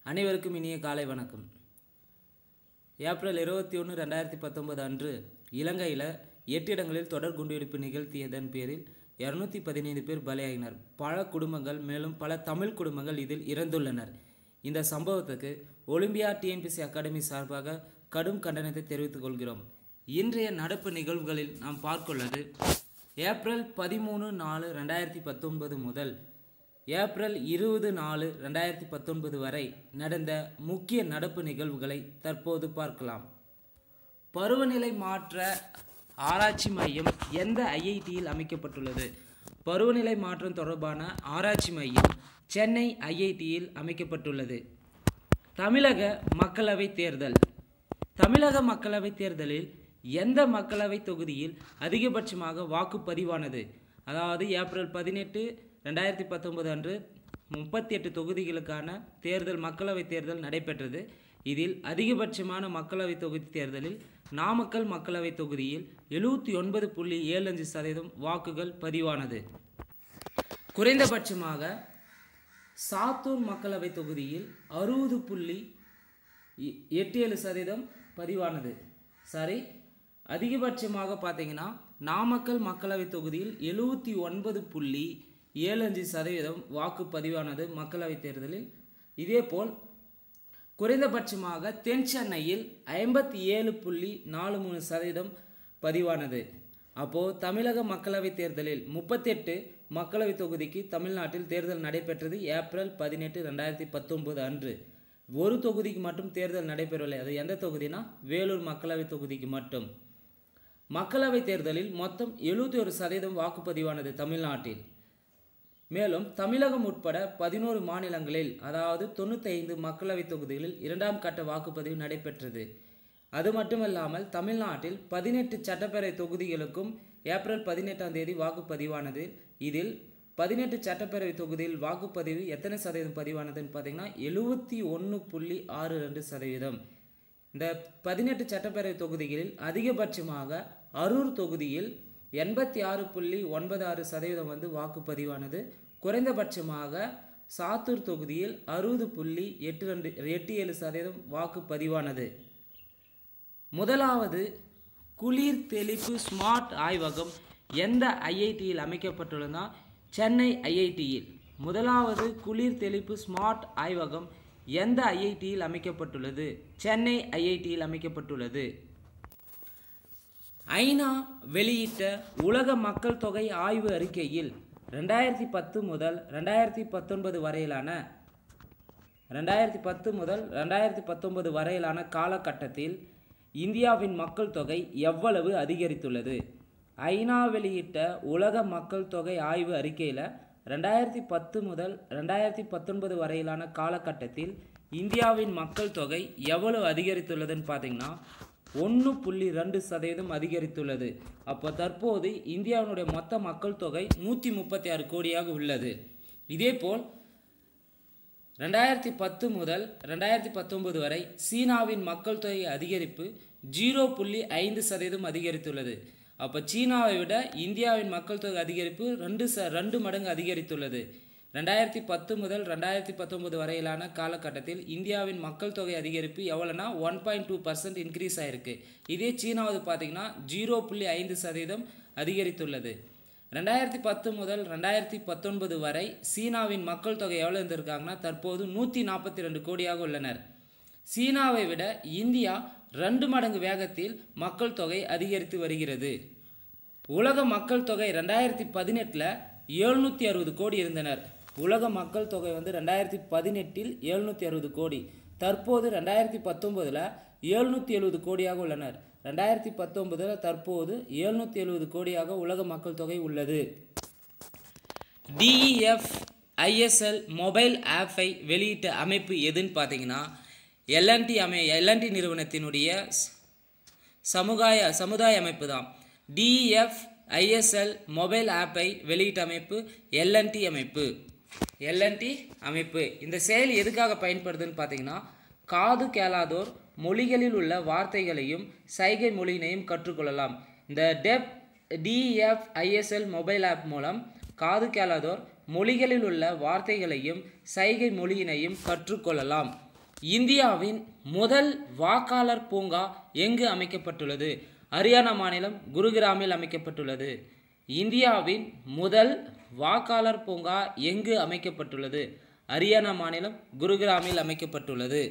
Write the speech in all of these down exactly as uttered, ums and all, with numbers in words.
அனைவருக்கும் இனிய காலை வணக்கம். ஏப்ரல் இருபத்தி ஒன்று ரெண்டாயிரத்தி பத்தொன்பது அன்று இலங்கையில் எட்டு இடங்களில் தொடர் குண்டுவெடிப்பு நிகழ்த்தியதன் பேரில் இருநூத்தி பதினைந்து பேர் பலியாகினர். பல குடும்பங்கள் மேலும் பல தமிழ் குடும்பங்கள் இதில் இறந்துள்ளனர். இந்த சம்பவத்துக்கு ஒலிம்பியா டிஎன்பிசி அகாடமி சார்பாக கடும் கண்டனத்தை தெரிவித்துக் கொள்கிறோம். இன்றைய நடப்பு நிகழ்வுகளில் நாம் பார்த்துள்ளது ஏப்ரல் பதிமூணு நாலு ரெண்டாயிரத்தி பத்தொன்பது முதல் ஏப்ரல் இருபது நாலு ரெண்டாயிரத்தி பத்தொன்பது வரை நடந்த முக்கிய நடப்பு நிகழ்வுகளை தற்போது பார்க்கலாம். பருவநிலை மாற்ற ஆராய்ச்சி மையம் எந்த ஐஐடியில் அமைக்கப்பட்டுள்ளது? பருவநிலை மாற்றம் தொடர்பான ஆராய்ச்சி மையம் சென்னை ஐஐடியில் அமைக்கப்பட்டுள்ளது. தமிழக மக்களவை தேர்தல். தமிழக மக்களவை தேர்தலில் எந்த மக்களவை தொகுதியில் அதிகபட்சமாக வாக்குப்பதிவானது? அதாவது ஏப்ரல் பதினெட்டு ரெண்டாயிரத்தி பத்தொன்பது அன்று முப்பத்தி எட்டு தொகுதிகளுக்கான தேர்தல் மக்களவை தேர்தல் நடைபெற்றது. இதில் அதிகபட்சமான மக்களவை தொகுதி தேர்தலில் நாமக்கல் மக்களவை தொகுதியில் எழுபத்தி ஒன்பது புள்ளி ஏழு அஞ்சு சதவீதம் வாக்குகள் பதிவானது. குறைந்தபட்சமாக சாத்தூர் மக்களவை தொகுதியில் அறுபது புள்ளி எட்டு ஏழு சதவீதம் பதிவானது. சரி, அதிகபட்சமாக பார்த்தீங்கன்னா நாமக்கல் மக்களவை தொகுதியில் எழுபத்தி ஒன்பது புள்ளி ஏழு அஞ்சு சதவீதம் வாக்கு பதிவானது மக்களவை தேர்தலில். இதேபோல் குறைந்தபட்சமாக தென் சென்னையில் ஐம்பத்தி ஏழு புள்ளி நாலு மூணு சதவீதம் பதிவானது. அப்போது தமிழக மக்களவை தேர்தலில் முப்பத்தெட்டு மக்களவை தொகுதிக்கு தமிழ்நாட்டில் தேர்தல் நடைபெற்றது ஏப்ரல் பதினெட்டு ரெண்டாயிரத்தி பத்தொன்பது அன்று. ஒரு தொகுதிக்கு மட்டும் தேர்தல் நடைபெறவில்லை. அது எந்த தொகுதினா வேலூர் மக்களவை தொகுதிக்கு மட்டும். மக்களவை தேர்தலில் மொத்தம் எழுபத்தி ஒரு சதவீதம் வாக்குப்பதிவானது தமிழ்நாட்டில். மேலும் தமிழகம் உட்பட பதினோரு மாநிலங்களில் அதாவது தொண்ணூற்றி ஐந்து மக்களவை தொகுதிகளில் இரண்டாம் கட்ட வாக்குப்பதிவு நடைபெற்றது. அது மட்டுமல்லாமல் தமிழ்நாட்டில் பதினெட்டு சட்டப்பேரவை தொகுதிகளுக்கும் ஏப்ரல் பதினெட்டாம் தேதி வாக்குப்பதிவானது. இதில் பதினெட்டு சட்டப்பேரவை தொகுதியில் வாக்குப்பதிவு எத்தனை சதவீதம் பதிவானதுன்னு பார்த்தீங்கன்னா எழுபத்தி ஒன்று புள்ளி ஆறு ரெண்டு சதவீதம். இந்த பதினெட்டு சட்டப்பேரவை தொகுதிகளில் அதிகபட்சமாக அரூர் தொகுதியில் எண்பத்தி ஆறு புள்ளி ஒன்பது ஆறு சதவீதம் வந்து வாக்குப்பதிவானது. குறைந்தபட்சமாக சாத்தூர் தொகுதியில் அறுபது புள்ளி எட்டு ரெண்டு எட்டு ஏழு சதவீதம் வாக்குப்பதிவானது. முதலாவது குளிர் தெளிப்பு ஸ்மார்ட் ஆய்வகம் எந்த ஐஐடியில் அமைக்கப்பட்டுள்ளதுனா சென்னை ஐஐடியில். முதலாவது குளிர் தெளிப்பு ஸ்மார்ட் ஆய்வகம் எந்த ஐஐடியில் அமைக்கப்பட்டுள்ளது? சென்னை ஐஐடியில் அமைக்கப்பட்டுள்ளது. ஐநா வெளியிட்ட உலக மக்கள் தொகை ஆய்வு அறிக்கையில் ரெண்டாயிரத்தி பத்து முதல் ரெண்டாயிரத்தி பத்தொன்பது வரையிலான ரெண்டாயிரத்தி பத்து முதல் ரெண்டாயிரத்தி பத்தொன்பது வரையிலான காலகட்டத்தில் இந்தியாவின் மக்கள் தொகை எவ்வளவு அதிகரித்துள்ளது? ஐநா வெளியிட்ட உலக மக்கள் தொகை ஆய்வு அறிக்கையில் ரெண்டாயிரத்தி பத்து முதல் ரெண்டாயிரத்தி பத்தொன்பது வரையிலான காலகட்டத்தில் இந்தியாவின் மக்கள் தொகை எவ்வளவு அதிகரித்துள்ளதுன்னு பார்த்தீங்கன்னா ஒன்று புள்ளி ரெண்டு சதவீதம் அதிகரித்துள்ளது. அப்போ தற்போது இந்தியாவினுடைய மொத்த மக்கள் தொகை நூற்றி முப்பத்தி ஆறு கோடியாக உள்ளது. இதேபோல் ரெண்டாயிரத்தி பத்து முதல் ரெண்டாயிரத்தி பத்தொன்பது வரை சீனாவின் மக்கள் தொகை அதிகரிப்பு ஜீரோ புள்ளி ஐந்து சதவீதம் அதிகரித்துள்ளது. அப்போ சீனாவை விட இந்தியாவின் மக்கள் தொகை அதிகரிப்பு ரெண்டு ச ரெண்டு மடங்கு அதிகரித்துள்ளது. ரெண்டாயிரத்தி பத்து முதல் ரெண்டாயிரத்தி பத்தொன்பது வரையிலான காலகட்டத்தில் இந்தியாவின் மக்கள் தொகை அதிகரிப்பு எவ்வளோனா one point two percent increase ஆகிருக்கு. இதே சீனாவது பார்த்திங்கன்னா ஜீரோ புள்ளி ஐந்து சதவீதம் அதிகரித்துள்ளது. ரெண்டாயிரத்தி பத்து முதல் ரெண்டாயிரத்தி பத்தொன்பது வரை சீனாவின் மக்கள் தொகை எவ்வளோ இருந்திருக்காங்கன்னா தற்போது நூற்றி நாற்பத்தி ரெண்டு கோடியாக உள்ளனர். சீனாவை விட இந்தியா ரெண்டு மடங்கு வேகத்தில் மக்கள் தொகை அதிகரித்து வருகிறது. உலக மக்கள் தொகை ரெண்டாயிரத்தி பதினெட்டில் எழுநூற்றி அறுபது கோடி இருந்தனர். உலக மக்கள் தொகை வந்து ரெண்டாயிரத்தி பதினெட்டில் எழுநூற்றி அறுபது கோடி. தற்போது ரெண்டாயிரத்தி பத்தொம்போதில் எழுநூற்றி எழுபது கோடியாக உள்ளனர். ரெண்டாயிரத்தி பத்தொன்பதில் தற்போது எழுநூற்றி எழுபது கோடியாக உலக மக்கள் தொகை உள்ளது. டிஇஎஃப் ஐஎஸ்எல் மொபைல் ஆப்பை வெளியிட்ட அமைப்பு எதுன்னு பார்த்தீங்கன்னா எல்என்டி அமை எல்என்டி நிறுவனத்தினுடைய சமுதாய சமுதாய அமைப்பு தான். டிஇஎஃப் ஐஎஸ்எல் மொபைல் ஆப்பை வெளியிட்ட அமைப்பு எல்என்டி அமைப்பு. எல்என்டி அமைப்பு இந்த செயலி எதுக்காக பயன்படுதுன்னு பார்த்தீங்கன்னா காது கேளாதோர் மொழிகளில் உள்ள வார்த்தைகளையும் சைகை மொழியினையும் கற்றுக்கொள்ளலாம். இந்த deaf DEF ISL mobile app மூலம் காது கேளாதோர் மொழிகளில் உள்ள வார்த்தைகளையும் சைகை மொழியினையும் கற்றுக்கொள்ளலாம். இந்தியாவின் முதல் வாக்காளர் பூங்கா எங்கு அமைக்கப்பட்டுள்ளது? ஹரியானா மாநிலம் குருகிராமில் அமைக்கப்பட்டுள்ளது. இந்தியாவின் முதல் வாக்காளர் பூங்கா எங்கு அமைக்கப்பட்டுள்ளது? ஹரியானா மாநிலம் குருகிராமில் அமைக்கப்பட்டுள்ளது.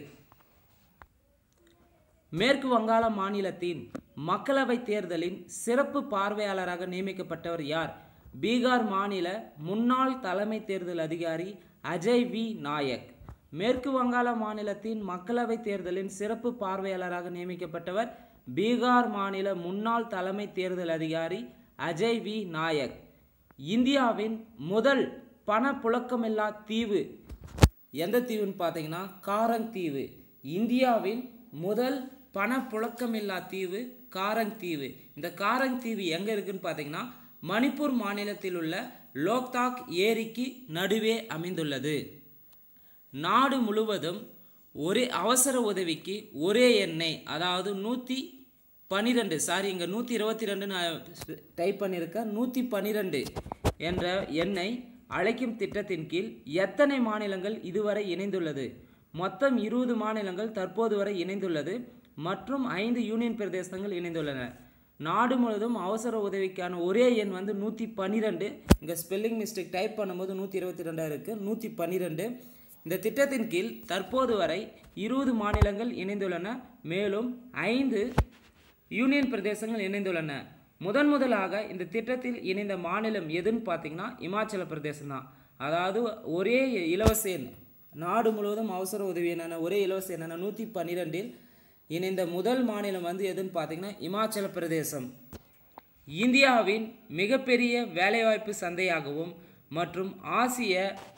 மேற்கு வங்காள மாநிலத்தின் மக்களவைத் தேர்தலின் சிறப்பு பார்வையாளராக நியமிக்கப்பட்டவர் யார்? பீகார் மாநில முன்னாள் தலைமை தேர்தல் அதிகாரி அஜய் வி நாயக். மேற்கு வங்காள மாநிலத்தின் மக்களவைத் தேர்தலின் சிறப்பு பார்வையாளராக நியமிக்கப்பட்டவர் பீகார் மாநில முன்னாள் தலைமை தேர்தல் அதிகாரி அஜய் வி நாயக். இந்தியாவின் முதல் பணப்புழக்கமில்லா தீவு எந்த தீவுன்னு பார்த்தீங்கன்னா காரங் தீவு. இந்தியாவின் முதல் பணப்புழக்கமில்லா தீவு காரங் தீவு. இந்த காரங் தீவு எங்கே இருக்குன்னு பார்த்தீங்கன்னா மணிப்பூர் மாநிலத்தில் உள்ள லோக்தாக் ஏரிக்கு நடுவே அமைந்துள்ளது. நாடு முழுவதும் ஒரே அவசர உதவிக்கு ஒரே எண்ணெய், அதாவது நூற்றி பன்னிரெண்டு சாரி இங்கே நூற்றி இருபத்தி ரெண்டு நான் டைப் பண்ணியிருக்கேன் நூற்றி பன்னிரெண்டு என்ற எண்ணை அழைக்கும் திட்டத்தின் கீழ் எத்தனை மாநிலங்கள் இதுவரை இணைந்துள்ளது? மொத்தம் இருபது மாநிலங்கள் தற்போது வரை இணைந்துள்ளது மற்றும் ஐந்து யூனியன் பிரதேசங்கள் இணைந்துள்ளன. நாடு முழுவதும் அவசர உதவிக்கான ஒரே எண் வந்து நூற்றி பன்னிரெண்டு. இங்கே ஸ்பெல்லிங் மிஸ்டேக் டைப் பண்ணும்போது நூற்றி இருபத்தி ரெண்டாக இருக்குது, நூற்றி பன்னிரெண்டு. இந்த திட்டத்தின் கீழ் தற்போது வரை இருபது மாநிலங்கள் இணைந்துள்ளன, மேலும் ஐந்து யூனியன் பிரதேசங்கள் இணைந்துள்ளன. முதன் முதலாக இந்த திட்டத்தில் இணைந்த மாநிலம் எதுன்னு பார்த்தீங்கன்னா இமாச்சல பிரதேசம் தான். அதாவது ஒரே இலவச எண், நாடு முழுவதும் அவசர உதவி என்னென்ன ஒரே இலவச என்னென்ன நூற்றி பன்னிரெண்டில் இணைந்த முதல் மாநிலம் வந்து எதுன்னு பார்த்தீங்கன்னா இமாச்சல பிரதேசம். இந்தியாவின் மிகப்பெரிய வேலைவாய்ப்பு சந்தையாகவும் மற்றும் ஆசிய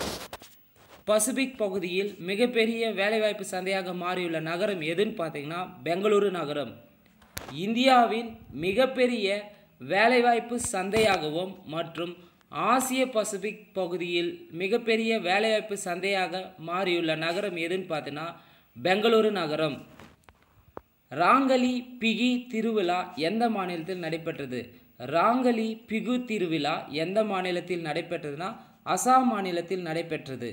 பசிபிக் பகுதியில் மிகப்பெரிய வேலைவாய்ப்பு சந்தையாக மாறியுள்ள நகரம் எதுன்னு பார்த்தீங்கன்னா பெங்களூரு நகரம். இந்தியாவின் மிகப்பெரிய வேலைவாய்ப்பு சந்தையாகவும் மற்றும் ஆசிய பசிபிக் பகுதியில் மிகப்பெரிய வேலைவாய்ப்பு சந்தையாக மாறியுள்ள நகரம் எதுன்னு பார்த்தீங்கன்னா பெங்களூரு நகரம். ராங்கலி பிகி திருவிழா எந்த மாநிலத்தில் நடைபெற்றது? ராங்கலி பிகு திருவிழா எந்த மாநிலத்தில் நடைபெற்றதுன்னா அசாம் மாநிலத்தில் நடைபெற்றது.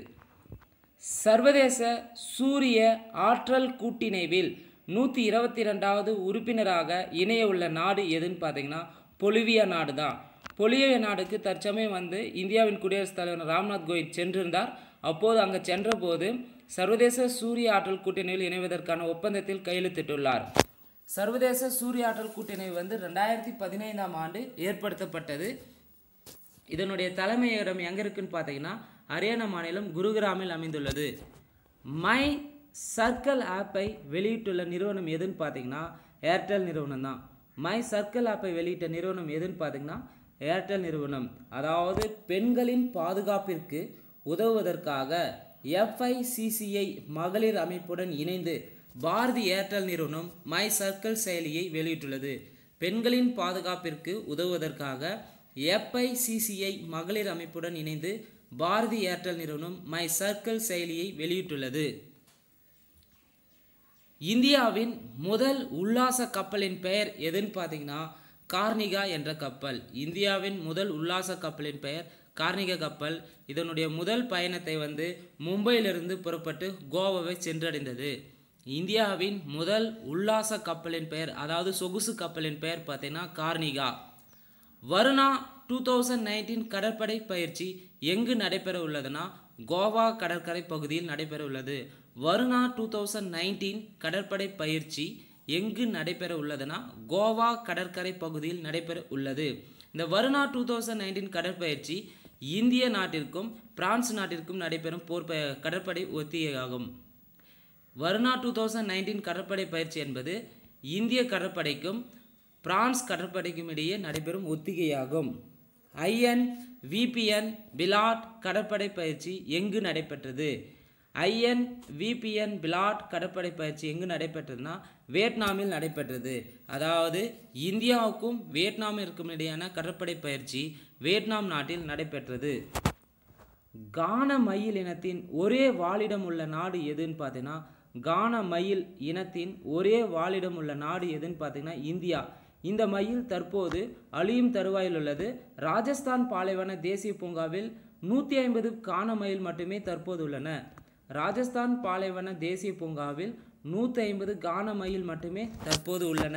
சர்வதேச சூரிய ஆற்றல் கூட்டிணைவில் நூற்றி இருபத்தி ரெண்டாவது உறுப்பினராக இணைய உள்ள நாடு எதுன்னு பார்த்தீங்கன்னா பொலிவியா நாடு தான். பொலிவியா நாடுக்கு தற்சமயம் வந்து இந்தியாவின் குடியரசுத் தலைவர் ராம்நாத் கோவிந்த் சென்றிருந்தார். அப்போது அங்கு சென்ற போது சர்வதேச சூரிய ஆற்றல் கூட்டணியில் இணைவதற்கான ஒப்பந்தத்தில் கையெழுத்திட்டுள்ளார். சர்வதேச சூரிய ஆற்றல் கூட்டணி வந்து ரெண்டாயிரத்தி பதினைந்தாம் ஆண்டு ஏற்படுத்தப்பட்டது. இதனுடைய தலைமையகம் எங்கே இருக்குன்னு பார்த்தீங்கன்னா ஹரியானா மாநிலம் குருகிராமில் அமைந்துள்ளது. மை சர்க்கிள் ஆப்பை வெளியிட்டுள்ள நிறுவனம் எதுன்னு பார்த்தீங்கன்னா ஏர்டெல் நிறுவனம் தான். மை சர்க்கிள் ஆப்பை வெளியிட்ட நிறுவனம் எதுன்னு பார்த்தீங்கன்னா ஏர்டெல் நிறுவனம். அதாவது பெண்களின் பாதுகாப்பிற்கு உதவுவதற்காக எஃப்ஐசிசிஐ மகளிர் அமைப்புடன் இணைந்து பாரதி ஏர்டெல் நிறுவனம் மை சர்க்கிள் செயலியை வெளியிட்டுள்ளது. பெண்களின் பாதுகாப்பிற்கு உதவுவதற்காக எஃப்ஐசிசிஐ மகளிர் அமைப்புடன் இணைந்து பாரதி ஏர்டெல் நிறுவனம் மை சர்க்கிள் செயலியை வெளியிட்டுள்ளது. இந்தியாவின் முதல் உல்லாச கப்பலின் பெயர் எதுன்னு பார்த்தீங்கன்னா கார்னிகா என்ற கப்பல். இந்தியாவின் முதல் உல்லாச கப்பலின் பெயர் கார்னிகா கப்பல். இதனுடைய முதல் பயணத்தை வந்து மும்பையிலிருந்து புறப்பட்டு கோவாவை சென்றடைந்தது. இந்தியாவின் முதல் உல்லாச கப்பலின் பெயர், அதாவது சொகுசு கப்பலின் பெயர் பார்த்தீங்கன்னா Karnika. Varuna two thousand nineteen கடற்படை பயிற்சி எங்கு நடைபெற உள்ளதுன்னா கோவா கடற்கரை பகுதியில் நடைபெற உள்ளது. வருணா டூ தௌசண்ட் நைன்டீன் கடற்படை பயிற்சி எங்கு நடைபெற உள்ளதுன்னா கோவா கடற்கரை பகுதியில் நடைபெற உள்ளது. இந்த வருணா டூ தௌசண்ட் நைன்டீன் கடற்பயிற்சி இந்திய நாட்டிற்கும் பிரான்ஸ் நாட்டிற்கும் நடைபெறும் போர் கடற்படை ஒத்திகையாகும். வருணா டூ தௌசண்ட் நைன்டீன் கடற்படை பயிற்சி என்பது இந்திய கடற்படைக்கும் பிரான்ஸ் கடற்படைக்கும் இடையே நடைபெறும் ஒத்திகையாகும். ஐஎன் விபிஎன் பிலாட் கடற்படை பயிற்சி எங்கு நடைபெற்றது? ஐஎன் விபிஎன் பிலாட் கடற்படை பயிற்சி எங்கு நடைபெற்றதுன்னா வியட்நாமில் நடைபெற்றது. அதாவது இந்தியாவுக்கும் வியட்நாமிற்கும் இடையான கடற்படை பயிற்சி வியட்நாம் நாட்டில் நடைபெற்றது. கான மயில் இனத்தின் ஒரே வாழிடம் உள்ள நாடு எதுன்னு பார்த்தீங்கன்னா கான மயில் இனத்தின் ஒரே வாழிடம் உள்ள நாடு எதுன்னு பார்த்தீங்கன்னா இந்தியா. இந்த மயில் தற்போது அழியும் தருவாயில் உள்ளது. ராஜஸ்தான் பாலைவன தேசிய பூங்காவில் நூற்றி ஐம்பது கான மயில் மட்டுமே தற்போது உள்ளன. ராஜஸ்தான் பாலைவன தேசிய பூங்காவில் நூற்றி ஐம்பது கான மயில் மட்டுமே தற்போது உள்ளன.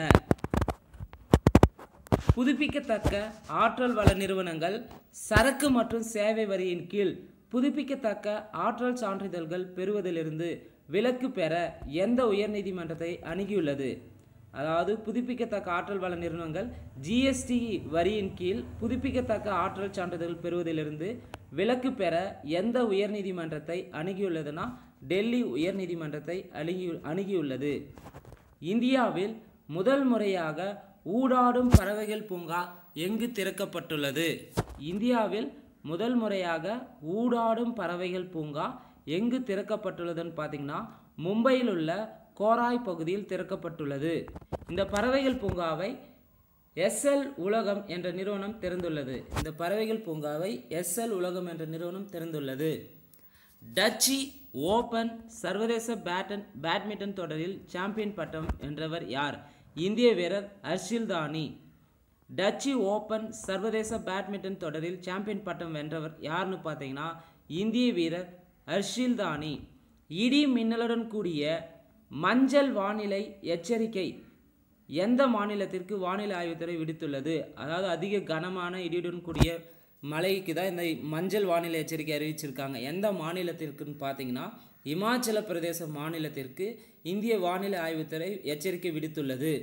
புதுப்பிக்கத்தக்க ஆற்றல் வள நிறுவனங்கள் சரக்கு மற்றும் சேவை வரியின் கீழ் புதுப்பிக்கத்தக்க ஆற்றல் சான்றிதழ்கள் பெறுவதிலிருந்து விலக்கு பெற எந்த உயர்நீதிமன்றத்தை அணுகியுள்ளது? அதாவது புதுப்பிக்கத்தக்க ஆற்றல் வள நிறுவனங்கள் ஜிஎஸ்டி வரியின் கீழ் புதுப்பிக்கத்தக்க ஆற்றல் சான்றிதழ் பெறுவதிலிருந்து விலக்கு பெற எந்த உயர்நீதிமன்றத்தை அணுகியுள்ளதுன்னா டெல்லி உயர்நீதிமன்றத்தை அணுகி அணுகியுள்ளது. இந்தியாவில் முதல் முறையாக ஊடாடும் பறவைகள் பூங்கா எங்கு திறக்கப்பட்டுள்ளது? இந்தியாவில் முதல் முறையாக ஊடாடும் பறவைகள் பூங்கா எங்கு திறக்கப்பட்டுள்ளதுன்னு பார்த்தீங்கன்னா மும்பையில் உள்ள கோராய் பகுதியில் திறக்கப்பட்டுள்ளது. இந்த பறவைகள் பூங்காவை எஸ்எல் உலகம் என்ற நிறுவனம் திறந்துள்ளது. இந்த பறவைகள் பூங்காவை எஸ்எல் உலகம் என்ற நிறுவனம் திறந்துள்ளது. டச்சி ஓபன் சர்வதேச பேட்டன் பேட்மிண்டன் தொடரில் சாம்பியன் பட்டம் வென்றவர் யார்? இந்திய வீரர் ஹர்ஷில் தானி. டச்சி ஓபன் சர்வதேச பேட்மிண்டன் தொடரில் சாம்பியன் பட்டம் வென்றவர் யாருன்னு பார்த்தீங்கன்னா இந்திய வீரர் ஹர்ஷில் தானி. இடி மின்னலுடன் கூடிய மஞ்சள் வானிலை எச்சரிக்கை எந்த மாநிலத்திற்கு வானிலை ஆய்வுத்துறை விடுத்துள்ளது? அதாவது அதிக கனமான இடியுடன் கூடிய மழைக்கு தான் இந்த மஞ்சள் வானிலை எச்சரிக்கை அறிவிச்சிருக்காங்க. எந்த மாநிலத்திற்குன்னு பார்த்தீங்கன்னா இமாச்சல பிரதேச மாநிலத்திற்கு இந்திய வானிலை ஆய்வுத்துறை எச்சரிக்கை விடுத்துள்ளது.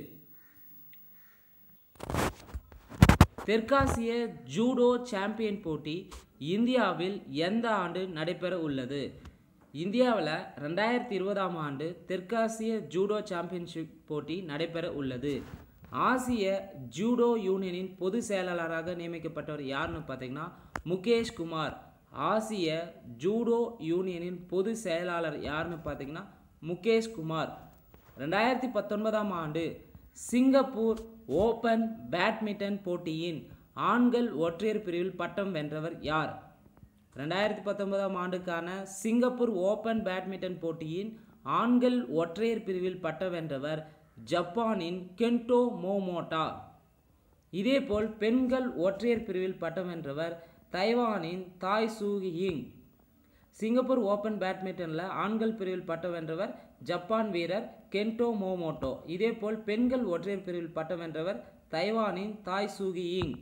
தெற்காசிய ஜூடோ சாம்பியன் போட்டி இந்தியாவில் எந்த ஆண்டு நடைபெற உள்ளது? இந்தியாவில் ரெண்டாயிரத்தி இருபதாம் ஆண்டு தெற்காசிய ஜூடோ சாம்பியன்ஷிப் போட்டி நடைபெற உள்ளது. ஆசிய ஜூடோ யூனியனின் பொது செயலாளராக நியமிக்கப்பட்டவர் யாருன்னு பார்த்தீங்கன்னா முகேஷ் குமார். ஆசிய ஜூடோ யூனியனின் பொது செயலாளர் யாருன்னு பார்த்தீங்கன்னா முகேஷ் குமார். ரெண்டாயிரத்தி பத்தொன்பதாம் ஆண்டு சிங்கப்பூர் ஓபன் பேட்மிண்டன் போட்டியின் ஆண்கள் ஒற்றையர் பிரிவில் பட்டம் வென்றவர் யார்? ரெண்டாயிரத்தி பத்தொன்பதாம் ஆண்டுக்கான சிங்கப்பூர் ஓபன் பேட்மிண்டன் போட்டியின் ஆண்கள் ஒற்றையர் பிரிவில் பட்டம் வென்றவர் ஜப்பானின் கென்டோ மோமோட்டா. இதேபோல் பெண்கள் ஒற்றையர் பிரிவில் பட்டம் வென்றவர் தைவானின் தாய் சூ யிங். சிங்கப்பூர் ஓபன் பேட்மிண்டனில் ஆண்கள் பிரிவில் பட்டம் வென்றவர் ஜப்பான் வீரர் கென்டோ மோமோட்டோ. இதேபோல் பெண்கள் ஒற்றையர் பிரிவில் பட்டம் வென்றவர் தைவானின் தாய் சூ யிங்.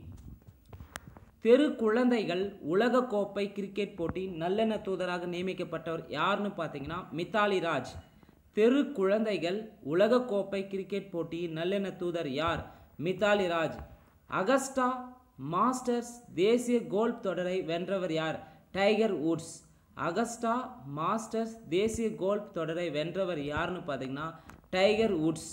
தெரு குழந்தைகள் உலகக்கோப்பை கிரிக்கெட் போட்டி நல்லெண்ண தூதராக நியமிக்கப்பட்டவர் யாருன்னு பார்த்தீங்கன்னா மித்தாலி ராஜ். தெரு குழந்தைகள் உலகக்கோப்பை கிரிக்கெட் போட்டியின் நல்லெண்ண தூதர் யார்? மித்தாலி ராஜ். அகஸ்டா மாஸ்டர்ஸ் தேசிய கோல்ஃப் தொடரை வென்றவர் யார்? Tiger Woods. அகஸ்டா மாஸ்டர்ஸ் தேசிய கோல்ஃப் தொடரை வென்றவர் யாருன்னு பார்த்தீங்கன்னா டைகர் வுட்ஸ்.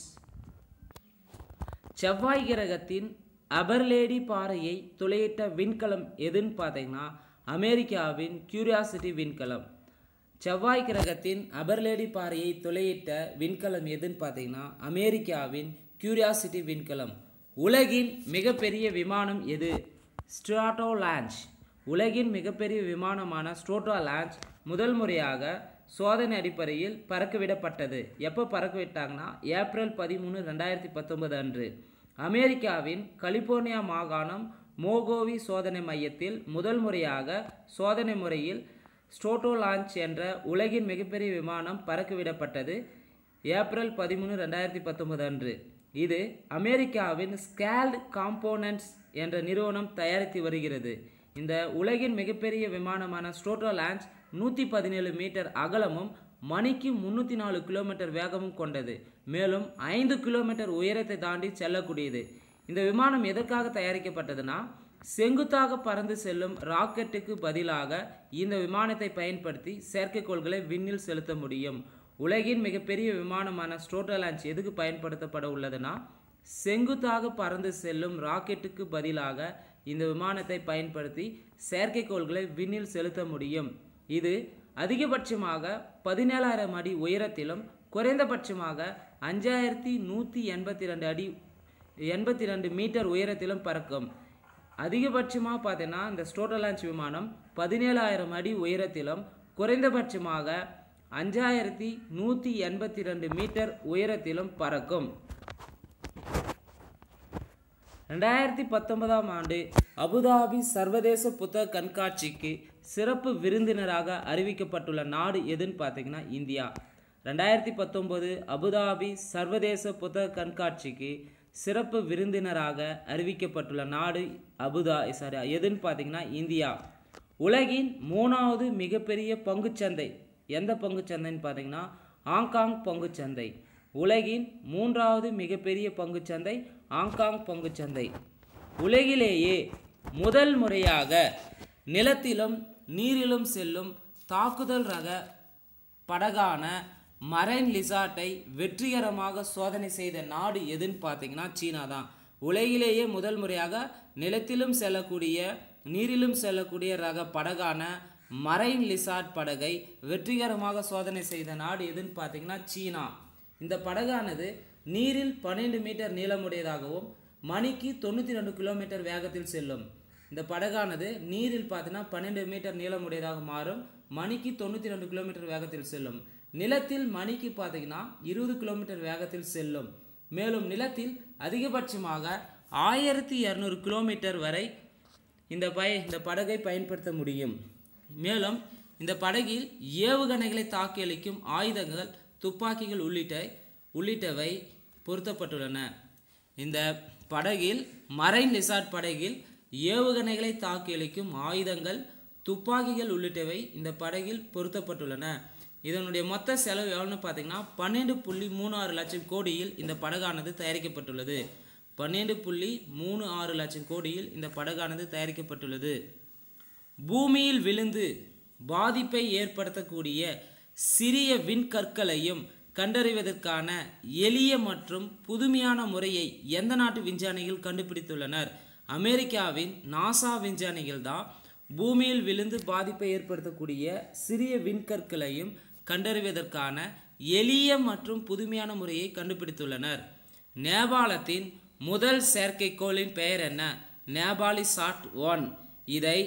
செவ்வாய் கிரகத்தின் அபர்லேடி பாறையை துளையிட்ட விண்கலம் எதுன்னு பார்த்தீங்கன்னா அமெரிக்காவின் கியூரியாசிட்டி விண்கலம். செவ்வாய் கிரகத்தின் அபர்லேடி பாறையை துளையிட்ட விண்கலம் எதுன்னு பார்த்தீங்கன்னா அமெரிக்காவின் கியூரியாசிட்டி விண்கலம். உலகின் மிகப்பெரிய விமானம் எது? Stratolaunch. உலகின் மிகப்பெரிய விமானமான ஸ்ட்ராட்டோ லான்ச் முதல் முறையாக சோதனை அடிப்படையில் பறக்கவிடப்பட்டது. எப்போ பறக்க விட்டாங்கன்னா ஏப்ரல் பதிமூணு ரெண்டாயிரத்தி பத்தொன்பது அன்று அமெரிக்காவின் கலிபோர்னியா மாகாணம் மோகோவி சோதனை மையத்தில் முதல் முறையாக சோதனை முறையில் ஸ்ட்ராட்டோ லான்ச் என்ற உலகின் மிகப்பெரிய விமானம் பறக்கவிடப்பட்டது ஏப்ரல் பதிமூணு ரெண்டாயிரத்தி பத்தொன்பது அன்று. இது அமெரிக்காவின் ஸ்கேல்டு காம்போனன்ட்ஸ் என்ற நிறுவனம் தயாரித்து வருகிறது. இந்த உலகின் மிகப்பெரிய விமானமான ஸ்ட்ராட்டோ லான்ச் நூற்றி பதினேழு மீட்டர் அகலமும் மணிக்கு முன்னூற்றி நாலு கிலோமீட்டர் வேகமும் கொண்டது. மேலும் ஐந்து கிலோமீட்டர் உயரத்தை தாண்டி செல்லக்கூடியது. இந்த விமானம் எதற்காக தயாரிக்கப்பட்டதுன்னா செங்குத்தாக பறந்து செல்லும் ராக்கெட்டுக்கு பதிலாக இந்த விமானத்தை பயன்படுத்தி செயற்கைக்கோள்களை விண்ணில் செலுத்த முடியும். உலகின் மிகப்பெரிய விமானமான ஸ்ட்ராட்டோ லான்ச் எதுக்கு பயன்படுத்தப்பட உள்ளதுன்னா செங்குத்தாக பறந்து செல்லும் ராக்கெட்டுக்கு பதிலாக இந்த விமானத்தை பயன்படுத்தி செயற்கைக்கோள்களை விண்ணில் செலுத்த முடியும். இது அதிகபட்சமாக பதினேழாயிரம் அடி உயரத்திலும் குறைந்தபட்சமாக அஞ்சாயிரத்தி நூற்றி எண்பத்தி ரெண்டு அடி எண்பத்தி ரெண்டு மீட்டர் உயரத்திலும் பறக்கும். அதிகபட்சமாக பார்த்தீங்கன்னா இந்த ஸ்ட்ராட்டோ லான்ச் விமானம் பதினேழாயிரம் அடி உயரத்திலும் குறைந்தபட்சமாக அஞ்சாயிரத்தி நூற்றி எண்பத்தி ரெண்டு மீட்டர் உயரத்திலும் பறக்கும். ரெண்டாயிரத்தி பத்தொன்பதாம் ஆண்டு அபுதாபி சர்வதேச புத்தக கண்காட்சிக்கு சிறப்பு விருந்தினராக அறிவிக்கப்பட்டுள்ள நாடு எதுன்னு பார்த்தீங்கன்னா இந்தியா. ரெண்டாயிரத்தி பத்தொம்போது அபுதாபி சர்வதேச புத்தக கண்காட்சிக்கு சிறப்பு விருந்தினராக அறிவிக்கப்பட்டுள்ள நாடு அபுதா சாரி எதுன்னு பார்த்தீங்கன்னா இந்தியா. உலகின் மூணாவது மிகப்பெரிய பங்குச்சந்தை எந்த பங்குச்சந்தைன்னு பார்த்தீங்கன்னா ஹாங்காங் பங்குச்சந்தை. உலகின் மூன்றாவது மிகப்பெரிய பங்குச்சந்தை ஹாங்காங் பங்குச்சந்தை. உலகிலேயே முதல் முறையாக நிலத்திலும் நீரிலும் செல்லும் தாக்குதல் ரக படகான மரைன் லிசார்ட்டை வெற்றிகரமாக சோதனை செய்த நாடு எதுன்னு பார்த்தீங்கன்னா சீனா தான். உலகிலேயே முதல் முறையாக நிலத்திலும் செல்லக்கூடிய நீரிலும் செல்லக்கூடிய ரக படகான மரைன் லிசார்ட் படகை வெற்றிகரமாக சோதனை செய்த நாடு எதுன்னு பார்த்தீங்கன்னா சீனா. இந்த படகானது நீரில் பன்னெண்டு மீட்டர் நீளமுடையதாகவும் மணிக்கு தொண்ணூற்றி ரெண்டு கிலோமீட்டர் வேகத்தில் செல்லும். இந்த படகானது நீரில் பார்த்தீங்கன்னா பன்னெண்டு மீட்டர் நீளமுடையதாக மாறும், மணிக்கு தொண்ணூற்றி ரெண்டு கிலோமீட்டர் வேகத்தில் செல்லும். நிலத்தில் மணிக்கு பார்த்தீங்கன்னா இருபது கிலோமீட்டர் வேகத்தில் செல்லும். மேலும் நிலத்தில் அதிகபட்சமாக ஆயிரத்தி இரநூறு கிலோமீட்டர் வரை இந்த பய இந்த படகை பயன்படுத்த முடியும். மேலும் இந்த படகில் ஏவுகணைகளை தாக்கி அளிக்கும் ஆயுதங்கள், துப்பாக்கிகள் உள்ளிட்ட உள்ளிட்டவை பொருத்தப்பட்டுள்ளன. இந்த படகில் மரைன் லிசார்ட் படகில் ஏவுகணைகளை தாக்கி அளிக்கும் ஆயுதங்கள், துப்பாக்கிகள் உள்ளிட்டவை இந்த படகில் பொருத்தப்பட்டுள்ளன. இதனுடைய மொத்த செலவு எவ்வளோன்னு பார்த்தீங்கன்னா பன்னெண்டு புள்ளி மூணு ஆறு லட்சம் கோடியில் இந்த படகானது தயாரிக்கப்பட்டுள்ளது. பன்னெண்டு புள்ளி மூணு ஆறு லட்சம் கோடியில் இந்த படகானது தயாரிக்கப்பட்டுள்ளது. பூமியில் விழுந்து பாதிப்பை ஏற்படுத்தக்கூடிய சிறிய விண்கற்களையும் கண்டறிவதற்கான எளிய மற்றும் புதுமையான முறையை எந்த நாட்டு விஞ்ஞானிகள் கண்டுபிடித்துள்ளனர்? அமெரிக்காவின் நாசா விஞ்ஞானிகள் தான் பூமியில் விழுந்து பாதிப்பை ஏற்படுத்தக்கூடிய சிறிய விண்கற்களையும் கண்டறிவதற்கான எளிய மற்றும் புதுமையான முறையை கண்டுபிடித்துள்ளனர். நேபாளத்தின் முதல் செயற்கைக்கோளின் பெயர் என்ன? நேபாளிசாட் ஒன். இதை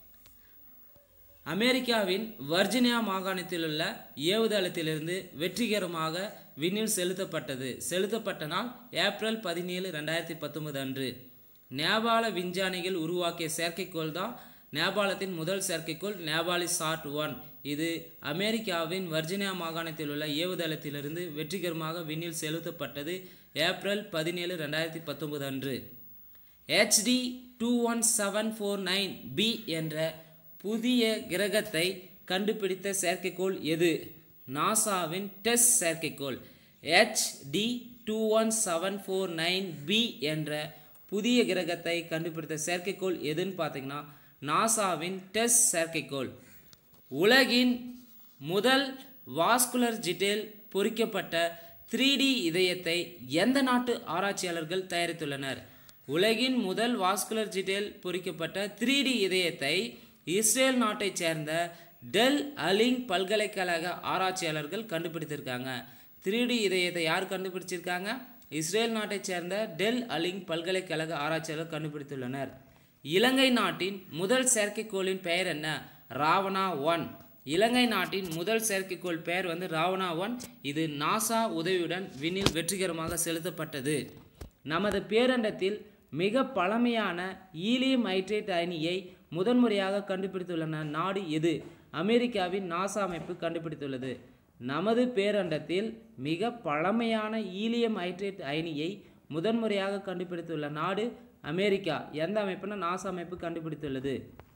அமெரிக்காவின் வர்ஜீனியா மாகாணத்தில் உள்ள ஏவுதளத்திலிருந்து வெற்றிகரமாக விண்ணில் செலுத்தப்பட்டது. செலுத்தப்பட்ட நாள் ஏப்ரல் பதினேழு ரெண்டாயிரத்தி பத்தொன்பது அன்று. நேபாள விஞ்ஞானிகள் உருவாக்கிய செயற்கைக்கோள் தான் நேபாளத்தின் முதல் செயற்கைக்கோள் நேபாளிசாட் ஒன். இது அமெரிக்காவின் வர்ஜீனியா மாகாணத்தில் உள்ள ஏவுதளத்திலிருந்து வெற்றிகரமாக விண்ணில் செலுத்தப்பட்டது ஏப்ரல் பதினேழு ரெண்டாயிரத்தி பத்தொன்பது அன்று. HD two one seven four nine B என்ற புதிய கிரகத்தை கண்டுபிடித்த செயற்கைக்கோள் எது? நாசாவின் டெஸ் செயற்கைக்கோள். HD two one seven four nine B என்ற புதிய கிரகத்தை கண்டுபிடித்த செயற்கைக்கோள் எதுன்னு பார்த்தீங்கன்னா நாசாவின் டெஸ் செயற்கைக்கோள். உலகின் முதல் வாஸ்குலர் ஜிட்டேல் பொறிக்கப்பட்ட த்ரீ டி இதயத்தை எந்த நாட்டு ஆராய்ச்சியாளர்கள் தயாரித்துள்ளனர்? உலகின் முதல் வாஸ்குலர் ஜிட்டேல் பொறிக்கப்பட்ட த்ரீ டி இதயத்தை இஸ்ரேல் நாட்டைச் சேர்ந்த டெல் அலிங் பல்கலைக்கழக ஆராய்ச்சியாளர்கள் கண்டுபிடித்திருக்காங்க. த்ரீ டி இதயத்தை யார் கண்டுபிடிச்சிருக்காங்க? இஸ்ரேல் நாட்டைச் சேர்ந்த டெல் அலிங் பல்கலைக்கழக ஆராய்ச்சியாளர்கள் கண்டுபிடித்துள்ளனர். இலங்கை நாட்டின் முதல் செயற்கைக்கோளின் பெயர் என்ன? ராவணா ஒன். இலங்கை நாட்டின் முதல் செயற்கைக்கோள் பெயர் வந்து ராவணா ஒன். இது நாசா உதவியுடன் விண்ணில் வெற்றிகரமாக செலுத்தப்பட்டது. நமது பேரண்டத்தில் மிக பழமையான ஈலியம் நைட்ரேட் அயனியை முதன்முறையாக கண்டுபிடித்துள்ள நாடு எது? அமெரிக்காவின் நாசா அமைப்பு கண்டுபிடித்துள்ளது. நமது பேரண்டத்தில் மிக பழமையான ஈலியம் நைட்ரேட் அயனியை முதன்முறையாக கண்டுபிடித்துள்ள நாடு அமெரிக்கா. எந்த அமைப்புனா நாசா அமைப்பு கண்டுபிடித்துள்ளது.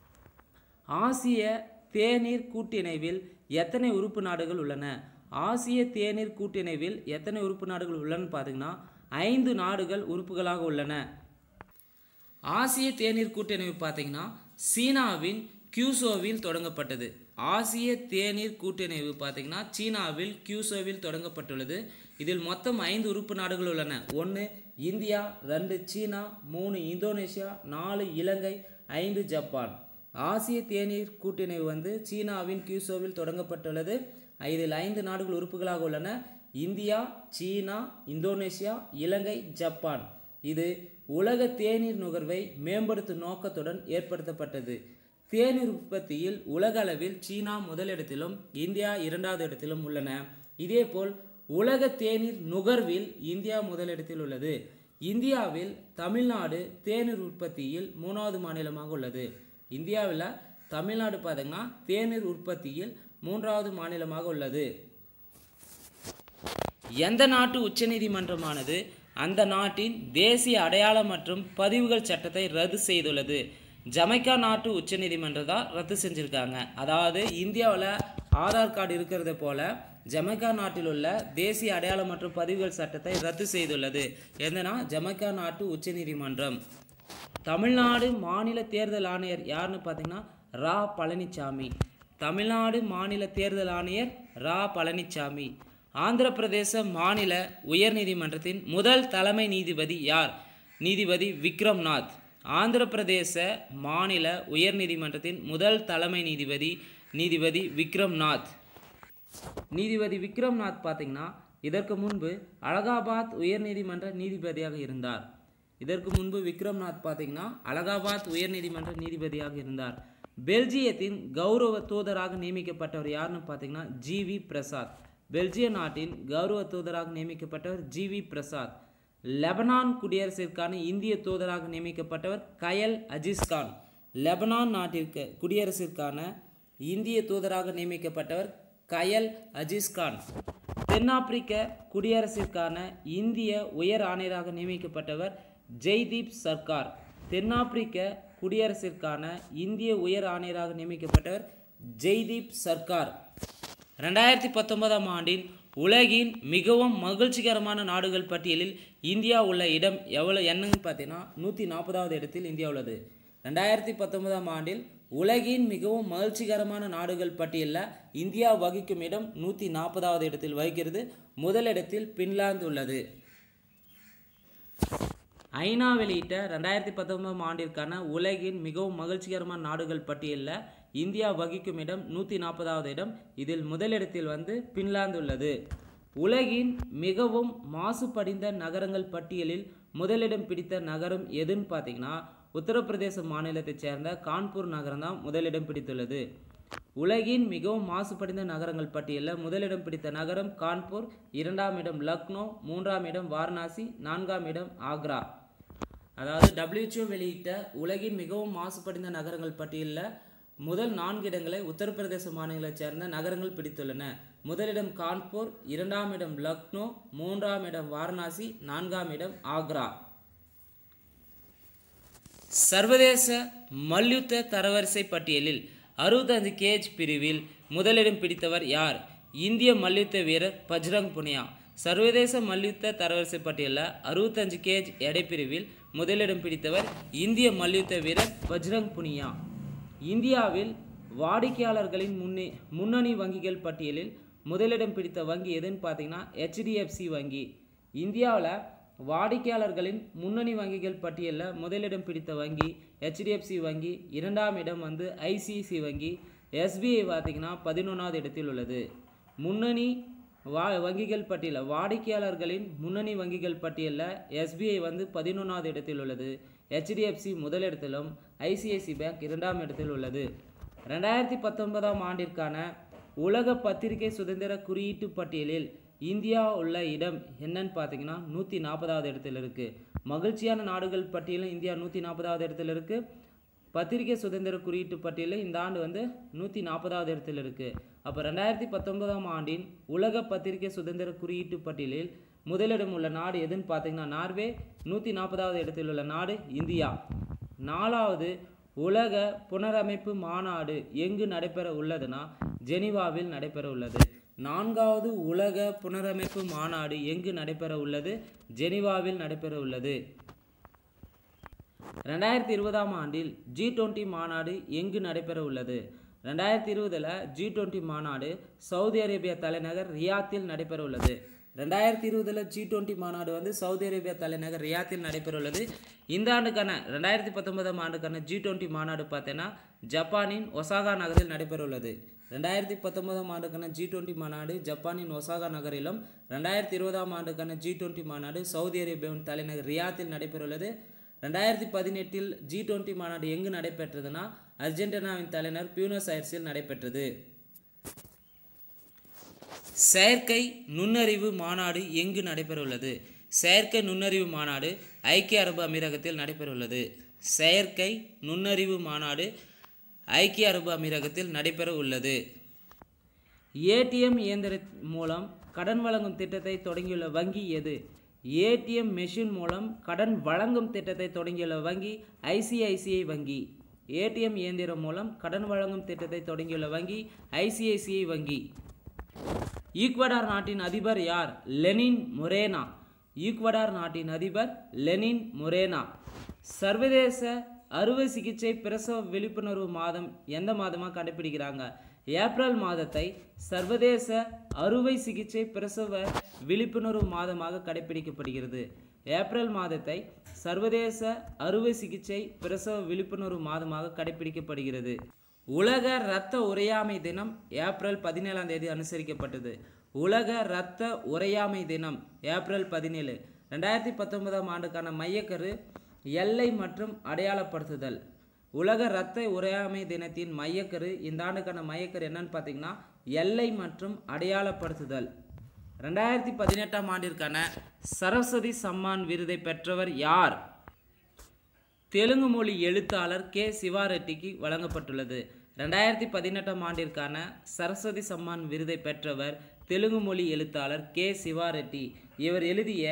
ஆசிய தேநீர் கூட்டிணைவில் எத்தனை உறுப்பு நாடுகள் உள்ளன? ஆசிய தேநீர் கூட்டிணைவில் எத்தனை உறுப்பு நாடுகள் உள்ளன பார்த்தீங்கன்னா ஐந்து நாடுகள் உறுப்புகளாக உள்ளன. ஆசிய தேநீர் கூட்டமைப்பு பார்த்தீங்கன்னா சீனாவின் கியூசோவில் தொடங்கப்பட்டது. ஆசிய தேநீர் கூட்டமைப்பு பார்த்தீங்கன்னா சீனாவில் கியூசோவில் தொடங்கப்பட்டுள்ளது. இதில் மொத்தம் ஐந்து உறுப்பு நாடுகள் உள்ளன. ஒன்று இந்தியா, ரெண்டு சீனா, மூணு இந்தோனேஷியா, நாலு இலங்கை, ஐந்து ஜப்பான். ஆசிய தேநீர் கூட்டமைப்பு வந்து சீனாவின் கியூசோவில் தொடங்கப்பட்டுள்ளது. இதில் ஐந்து நாடுகள் உறுப்புகளாக உள்ளன. இந்தியா, சீனா, இந்தோனேஷியா, இலங்கை, ஜப்பான். இது உலக தேநீர் நுகர்வை மேம்படுத்தும் நோக்கத்துடன் ஏற்படுத்தப்பட்டது. தேநீர் உற்பத்தியில் உலக அளவில் சீனா முதலிடத்திலும் இந்தியா இரண்டாவது இடத்திலும் உள்ளன. இதேபோல் உலக தேநீர் நுகர்வில் இந்தியா முதலிடத்தில் உள்ளது. இந்தியாவில் தமிழ்நாடு தேநீர் உற்பத்தியில் மூணாவது மாநிலமாக உள்ளது. இந்தியாவில் தமிழ்நாடு பார்த்தீங்கன்னா தேநீர் உற்பத்தியில் மூன்றாவது மாநிலமாக உள்ளது. எந்த நாட்டு உச்சநீதிமன்றமானது அந்த நாட்டின் தேசிய அடையாளம் மற்றும் பதிவுகள் சட்டத்தை ரத்து செய்துள்ளது? ஜமைக்கா நாட்டு உச்சநீதிமன்றம் தான் ரத்து செஞ்சுருக்காங்க. அதாவது இந்தியாவில் ஆதார் கார்டு இருக்கிறது போல ஜமைக்கா நாட்டில் உள்ள தேசிய அடையாளம் மற்றும் பதிவுகள் சட்டத்தை ரத்து செய்துள்ளது. என்னன்னா ஜமைக்கா நாட்டு உச்சநீதிமன்றம். தமிழ்நாடு மாநில தேர்தல் ஆணையர் யாருன்னு பார்த்தீங்கன்னா ரா பழனிசாமி. தமிழ்நாடு மாநில தேர்தல் ஆணையர் ரா பழனிசாமி. ஆந்திர பிரதேச மாநில உயர்நீதிமன்றத்தின் முதல் தலைமை நீதிபதி யார்? நீதிபதி விக்ரம்நாத். ஆந்திர பிரதேச மாநில உயர்நீதிமன்றத்தின் முதல் தலைமை நீதிபதி நீதிபதி விக்ரம்நாத். நீதிபதி விக்ரம்நாத் பார்த்தீங்கன்னா இதற்கு முன்பு அலகாபாத் உயர்நீதிமன்ற நீதிபதியாக இருந்தார். இதற்கு முன்பு விக்ரம்நாத் பார்த்தீங்கன்னா அலகாபாத் உயர்நீதிமன்ற நீதிபதியாக இருந்தார். பெல்ஜியத்தின் கௌரவ தூதராக நியமிக்கப்பட்டவர் யாருன்னு பார்த்தீங்கன்னா ஜி வி பிரசாத். பெல்ஜிய நாட்டின் கௌரவ தூதராக நியமிக்கப்பட்டவர் ஜி வி பிரசாத். லெபனான் குடியரசிற்கான இந்திய தூதராக நியமிக்கப்பட்டவர் கயல் அஜிஸ்கான். லெபனான் நாட்டிற்கு குடியரசிற்கான இந்திய தூதராக நியமிக்கப்பட்டவர் கயல் அஜிஸ்கான். தென்னாப்பிரிக்க குடியரசிற்கான இந்திய உயர் ஆணையராக நியமிக்கப்பட்டவர் ஜெய்தீப் சர்கார். தென்னாப்பிரிக்க குடியரசிற்கான இந்திய உயர் ஆணையராக நியமிக்கப்பட்டவர் ஜெய்தீப் சர்கார். ரெண்டாயிரத்தி பத்தொன்பதாம் ஆண்டின் உலகின் மிகவும் மகிழ்ச்சிகரமான நாடுகள் பட்டியலில் இந்தியா உள்ள இடம் எவ்வளோ என்னன்னு பார்த்தீங்கன்னா நூற்றி நாற்பதாவது இடத்தில் இந்தியா உள்ளது. ரெண்டாயிரத்தி பத்தொன்பதாம் ஆண்டில் உலகின் மிகவும் மகிழ்ச்சிகரமான நாடுகள் பட்டியலில் இந்தியா வகிக்கும் இடம் நூற்றி நாற்பதாவது இடத்தில் வகிக்கிறது. முதலிடத்தில் பின்லாந்து உள்ளது. ஐநா வெளியிட்ட ரெண்டாயிரத்தி பத்தொன்பதாம் ஆண்டிற்கான உலகின் மிகவும் மகிழ்ச்சிகரமான நாடுகள் பட்டியலில் இந்தியா வகிக்கும் இடம் நூற்றி நாற்பதாவது இடம். இதில் முதலிடத்தில் வந்து பின்லாந்து உள்ளது. உலகின் மிகவும் மாசுபடிந்த நகரங்கள் பட்டியலில் முதலிடம் பிடித்த நகரம் எதுன்னு பார்த்தீங்கன்னா உத்தரப்பிரதேச மாநிலத்தைச் சேர்ந்த கான்பூர் நகரம் தான் முதலிடம் பிடித்துள்ளது. உலகின் மிகவும் மாசுபடிந்த நகரங்கள் பட்டியலில் முதலிடம் பிடித்த நகரம் கான்பூர், இரண்டாம் இடம் லக்னோ, மூன்றாம் இடம் வாரணாசி, நான்காம் இடம் ஆக்ரா. அதாவது டபிள்யூஹெச்ஓ வெளியிட்ட உலகின் மிகவும் மாசுபடிந்த நகரங்கள் பட்டியலில் முதல் நான்கு இடங்களை உத்தரப்பிரதேச மாநிலத்தைச் சேர்ந்த நகரங்கள் பிடித்துள்ளன. முதலிடம் கான்பூர், இரண்டாம் இடம் லக்னோ, மூன்றாம் இடம் வாரணாசி, நான்காம் இடம் ஆக்ரா. சர்வதேச மல்யுத்த தரவரிசை பட்டியலில் அறுபத்தஞ்சு கேஜ் பிரிவில் முதலிடம் பிடித்தவர் யார்? இந்திய மல்யுத்த வீரர் பஜ்ரங் புனியா. சர்வதேச மல்யுத்த தரவரிசை பட்டியலில் அறுபத்தஞ்சு கேஜ் எடை பிரிவில் முதலிடம் பிடித்தவர் இந்திய மல்யுத்த வீரர் பஜ்ரங் புனியா. இந்தியாவில் வாடிக்கையாளர்களின் முன்னே முன்னணி வங்கிகள் பட்டியலில் முதலிடம் பிடித்த வங்கி எதுன்னு பார்த்தீங்கன்னா ஹெச் டி எஃப் சி வங்கி. இந்தியாவில் வாடிக்கையாளர்களின் முன்னணி வங்கிகள் பட்டியலில் முதலிடம் பிடித்த வங்கி ஹெச் டி எஃப் சி வங்கி. இரண்டாம் இடம் வந்து ஐ சி ஐ சி வங்கி. எஸ் பி ஐ பார்த்தீங்கன்னா பதினொன்றாவது இடத்தில் உள்ளது. முன்னணி வா வங்கிகள் பட்டியலில் வாடிக்கையாளர்களின் முன்னணி வங்கிகள் பட்டியலில் எஸ் பி ஐ வந்து பதினொன்றாவது இடத்தில் உள்ளது. ஹெச் டி எஃப் சி முதலிடத்திலும் I C I C bank இரண்டாம் இடத்தில் உள்ளது. ரெண்டாயிரத்தி பத்தொன்பதாம் ஆண்டிற்கான உலக பத்திரிகை சுதந்திர குறியீட்டு பட்டியலில் இந்தியா உள்ள இடம் என்னன்னு பார்த்தீங்கன்னா நூற்றி நாற்பதாவது இடத்தில் இருக்குது. மகிழ்ச்சியான நாடுகள் பட்டியலில் இந்தியா நூற்றி நாற்பதாவது இடத்தில் இருக்குது. பத்திரிகை சுதந்திர குறியீட்டு பட்டியலில் இந்த ஆண்டு வந்து நூற்றி நாற்பதாவது இடத்தில் இருக்குது. அப்போ ரெண்டாயிரத்தி பத்தொன்பதாம் ஆண்டின் உலக பத்திரிகை சுதந்திர குறியீட்டு பட்டியலில் முதலிடம் உள்ள நாடு எதுன்னு பார்த்தீங்கன்னா நார்வே. நூற்றி நாற்பதாவது இடத்தில் உள்ள நாடு இந்தியா. நாலாவது உலக புனரமைப்பு மாநாடு எங்கு நடைபெற உள்ளதுன்னா ஜெனீவாவில் நடைபெற உள்ளது. நான்காவது உலக புனரமைப்பு மாநாடு எங்கு நடைபெற உள்ளது? ஜெனீவாவில் நடைபெற உள்ளது. ரெண்டாயிரத்தி இருபதாம் ஆண்டில் ஜி டுவெண்ட்டி மாநாடு எங்கு நடைபெற உள்ளது? ரெண்டாயிரத்தி இருபதில் ஜி டுவெண்ட்டி மாநாடு சவுதி அரேபியா தலைநகர் ரியாத்தில் நடைபெற உள்ளது. ரெண்டாயிரத்தி இருபதில் ஜி டுவெண்ட்டி மாநாடு வந்து சவுதி அரேபியா தலைநகர் ரியாத்தில் நடைபெற உள்ளது. இந்த ஆண்டுக்கான ரெண்டாயிரத்தி பத்தொன்பதாம் ஆண்டுக்கான ஜி டுவெண்ட்டி மாநாடு பார்த்தீங்கன்னா ஜப்பானின் ஒசாகா நகரில் நடைபெற உள்ளது. ரெண்டாயிரத்தி பத்தொன்பதாம் ஆண்டுக்கான ஜி டுவெண்ட்டி மாநாடு ஜப்பானின் ஒசாகா நகரிலும், ரெண்டாயிரத்தி இருபதாம் ஆண்டுக்கான ஜி டுவெண்ட்டி மாநாடு சவுதி அரேபியாவின் தலைநகர் ரியாத்தில் நடைபெற உள்ளது. ரெண்டாயிரத்தி பதினெட்டில் ஜி டுவெண்ட்டி மாநாடு எங்கு நடைபெற்றதுன்னா அர்ஜென்டினாவின் தலைநகர் பியூனஸ் ஐர்ஸில் நடைபெற்றது. செயற்கை நுண்ணறிவு மாநாடு எங்கு நடைபெற உள்ளது? செயற்கை நுண்ணறிவு மாநாடு ஐக்கிய அரபு அமீரகத்தில் நடைபெற உள்ளது. செயற்கை நுண்ணறிவு மாநாடு ஐக்கிய அரபு அமீரகத்தில் நடைபெற உள்ளது. ஏடிஎம் இயந்திர மூலம் கடன் வழங்கும் திட்டத்தை தொடங்கியுள்ள வங்கி எது? ஏடிஎம் மெஷின் மூலம் கடன் வழங்கும் திட்டத்தை தொடங்கியுள்ள வங்கி ஐசிஐசிஐ வங்கி. ஏடிஎம் இயந்திரம் மூலம் கடன் வழங்கும் திட்டத்தை தொடங்கியுள்ள வங்கி ஐசிஐசிஐ வங்கி. ஈக்வடார் நாட்டின் அதிபர் யார்? Lenin Moreno. ஈக்வடார் நாட்டின் அதிபர் லெனின் மொரேனா. சர்வதேச அறுவை சிகிச்சை பிரசவ விழிப்புணர்வு மாதம் எந்த மாதமாக கடைபிடிக்கிறாங்க? ஏப்ரல் மாதத்தை சர்வதேச அறுவை சிகிச்சை பிரசவ விழிப்புணர்வு மாதமாக கடைபிடிக்கப்படுகிறது. ஏப்ரல் மாதத்தை சர்வதேச அறுவை சிகிச்சை பிரசவ விழிப்புணர்வு மாதமாக கடைபிடிக்கப்படுகிறது. உலக இரத்த உறையாமை தினம் ஏப்ரல் பதினேழாம் தேதி அனுசரிக்கப்பட்டது. உலக இரத்த உறையாமை தினம் ஏப்ரல் பதினேழு. ரெண்டாயிரத்தி பத்தொன்பதாம் ஆண்டுக்கான மையக்கரு எல்லை மற்றும் அடையாளப்படுத்துதல். உலக இரத்த உறையாமை தினத்தின் மையக்கரு இந்த ஆண்டுக்கான மையக்கரு என்னன்னு பார்த்தீங்கன்னா எல்லை மற்றும் அடையாளப்படுத்துதல். ரெண்டாயிரத்தி பதினெட்டாம் ஆண்டிற்கான சரஸ்வதி சம்மான் விருதை பெற்றவர் யார்? தெலுங்கு மொழி எழுத்தாளர் கே சிவாரெட்டிக்கு வழங்கப்பட்டுள்ளது. ரெண்டாயிரத்தி பதினெட்டாம் ஆண்டிற்கான சரஸ்வதி சம்மான் விருதை பெற்றவர் தெலுங்கு மொழி எழுத்தாளர் கே சிவாரெட்டி. இவர் எழுதிய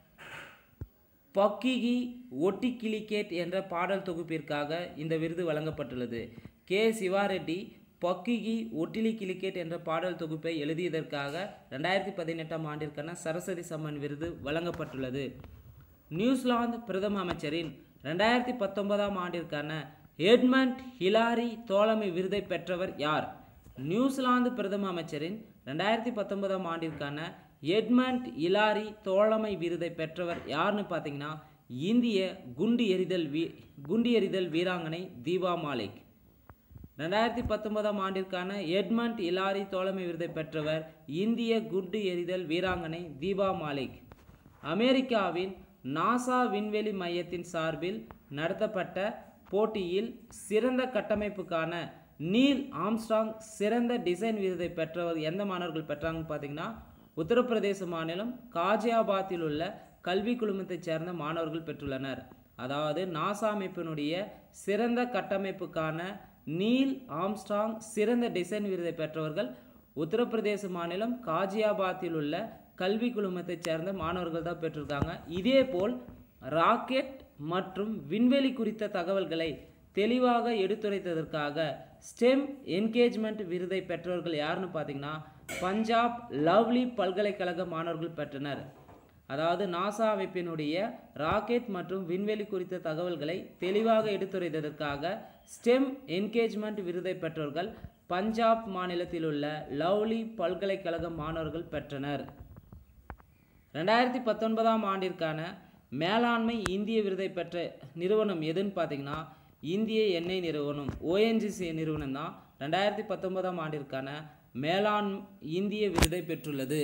பக்கிகி ஒட்டி கிளிகேட் என்ற பாடல் தொகுப்பிற்காக இந்த விருது வழங்கப்பட்டுள்ளது. கே சிவாரெட்டி பக்கிகி ஒட்டிலி கிளிகேட் என்ற பாடல் தொகுப்பை எழுதியதற்காக ரெண்டாயிரத்தி பதினெட்டாம் ஆண்டிற்கான சரஸ்வதி சம்மான் விருது வழங்கப்பட்டுள்ளது. நியூசிலாந்து பிரதம அமைச்சரின் ரெண்டாயிரத்தி பத்தொன்பதாம் ஆண்டிற்கான எட்மண்ட் ஹிலாரி தோழமை விருதை பெற்றவர் யார்? நியூசிலாந்து பிரதம அமைச்சரின் ரெண்டாயிரத்தி பத்தொன்பதாம் ஆண்டிற்கான எட்மண்ட் ஹிலாரி தோழமை விருதை பெற்றவர் யாருன்னு பார்த்தீங்கன்னா இந்திய குண்டு எறிதல் வீ குண்டு எறிதல் வீராங்கனை தீபா மாலிக். ரெண்டாயிரத்தி பத்தொன்பதாம் ஆண்டிற்கான எட்மண்ட் ஹிலாரி தோழமை விருதை பெற்றவர் இந்திய குண்டு எறிதல் வீராங்கனை தீபா மாலிக். அமெரிக்காவின் நாசா விண்வெளி மையத்தின் சார்பில் நடத்தப்பட்ட போட்டியில் சிறந்த கட்டமைப்புக்கான நீல் ஆம்ஸ்ட்ராங் சிறந்த டிசைன் விருதை பெற்றவர் எந்த மாணவர்கள் பெற்றாங்கன்னு பார்த்தீங்கன்னா உத்தரப்பிரதேச மாநிலம் காஜியாபாத்தில் உள்ள கல்வி குழுமத்தைச் சேர்ந்த மாணவர்கள் பெற்றுள்ளனர். அதாவது நாசா அமைப்பினுடைய சிறந்த கட்டமைப்புக்கான நீல் ஆம்ஸ்ட்ராங் சிறந்த டிசைன் விருதை பெற்றவர்கள் உத்தரப்பிரதேச மாநிலம் காஜியாபாத்தில் உள்ள கல்வி குழுமத்தைச் சேர்ந்த மாணவர்கள் தான் பெற்றிருக்காங்க. இதே போல் ராக்கெட் மற்றும் விண்வெளி குறித்த தகவல்களை தெளிவாக எடுத்துரைத்ததற்காக ஸ்டெம் என்கேஜ்மெண்ட் விருதை பெற்றவர்கள் யாருன்னு பார்த்தீங்கன்னா பஞ்சாப் லவ்லி பல்கலைக்கழக மாணவர்கள் பெற்றனர். அதாவது நாசா அமைப்பினுடைய ராக்கெட் மற்றும் விண்வெளி குறித்த தகவல்களை தெளிவாக எடுத்துரைத்ததற்காக ஸ்டெம் என்கேஜ்மெண்ட் விருதை பெற்றவர்கள் பஞ்சாப் மாநிலத்தில் உள்ள லவ்லி பல்கலைக்கழக மாணவர்கள் பெற்றனர். ரெண்டாயிரத்தி பத்தொன்பதாம் ஆண்டிற்கான மேலாண்மை இந்திய விருதை பெற்ற நிறுவனம் எதுன்னு பார்த்தீங்கன்னா இந்திய எண்ணெய் நிறுவனம் ஓஎன்ஜிசி நிறுவனம் தான் ரெண்டாயிரத்தி பத்தொன்பதாம் ஆண்டிற்கான மேலாண் இந்திய விருதை பெற்றுள்ளது.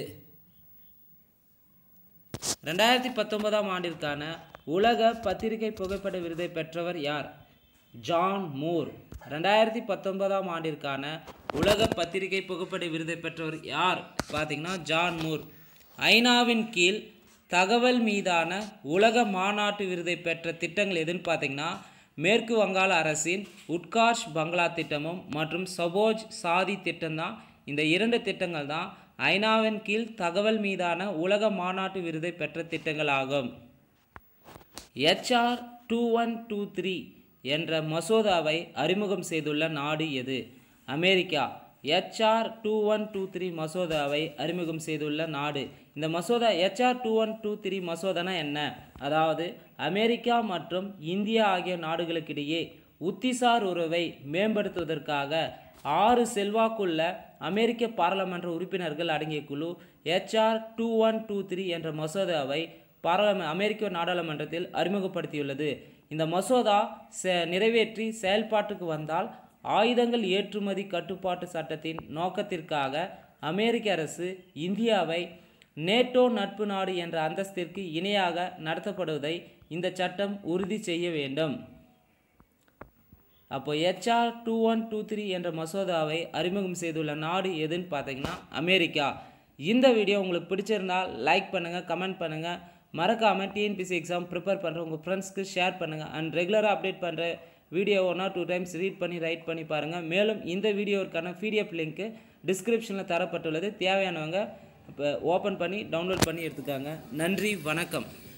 ரெண்டாயிரத்தி பத்தொன்பதாம் ஆண்டிற்கான உலக பத்திரிகை புகைப்பட விருதை பெற்றவர் யார்? John Moore. ரெண்டாயிரத்தி பத்தொன்பதாம் ஆண்டிற்கான உலக பத்திரிகை புகைப்பட விருதை பெற்றவர் யார் பார்த்தீங்கன்னா ஜான் மூர். ஐநாவின் கீழ் தகவல் மீதான உலக மாநாட்டு விருதை பெற்ற திட்டங்கள் எதுன்னு பார்த்தீங்கன்னா மேற்கு வங்காள அரசின் உட்கார்ஷ் பங்களா திட்டமும் மற்றும் சபோஜ் சாதி திட்டம் தான். இந்த இரண்டு திட்டங்கள் தான் ஐநாவின் கீழ் தகவல் மீதான உலக மாநாட்டு விருதை பெற்ற திட்டங்கள் ஆகும். HR two one two three என்ற மசோதாவை அறிமுகம் செய்துள்ள நாடு எது? America. HR two one two three மசோதாவை அறிமுகம் செய்துள்ள நாடு. இந்த மசோதா HR two one two three மசோதானா என்ன? அதாவது அமெரிக்கா மற்றும் இந்தியா ஆகிய நாடுகளுக்கிடையே உத்திசார் உறவை மேம்படுத்துவதற்காக ஆறு செல்வாக்குள்ள அமெரிக்க பாராளுமன்ற உறுப்பினர்கள் அடங்கிய குழு HR two one two three என்ற மசோதாவை பாராளும அமெரிக்க நாடாளுமன்றத்தில் அறிமுகப்படுத்தியுள்ளது. இந்த மசோதா நிறைவேற்றி செயல்பாட்டுக்கு வந்தால் ஆயுதங்கள் ஏற்றுமதி கட்டுப்பாட்டு சட்டத்தின் நோக்கத்திற்காக அமெரிக்க அரசு இந்தியாவை நேட்டோ நட்பு நாடு என்ற அந்தஸ்திற்கு இணையாக நடத்தப்படுவதை இந்த சட்டம் உறுதி செய்ய வேண்டும். அப்போ HR two one two three என்ற மசோதாவை அறிமுகம் செய்துள்ள நாடு எதுன்னு பார்த்தீங்கன்னா அமெரிக்கா. இந்த வீடியோ உங்களுக்கு பிடிச்சிருந்தால் லைக் பண்ணுங்கள், கமெண்ட் பண்ணுங்கள், மறக்காமல் டிஎன்பிசி எக்ஸாம் ப்ரிப்பேர் பண்ணுற உங்கள் ஃப்ரெண்ட்ஸ்க்கு ஷேர் பண்ணுங்கள். அண்ட் ரெகுலராக அப்டேட் பண்ணுற video one or two times read பண்ணி ரைட் பண்ணி பாருங்கள். மேலும் இந்த வீடியோவிற்கான பிடிஎஃப் லிங்க்கு டிஸ்கிரிப்ஷனில் தரப்பட்டுள்ளது. தேவையானவங்க இப்போ ஓப்பன் பண்ணி டவுன்லோட் பண்ணி எடுத்துக்காங்க. நன்றி, வணக்கம்.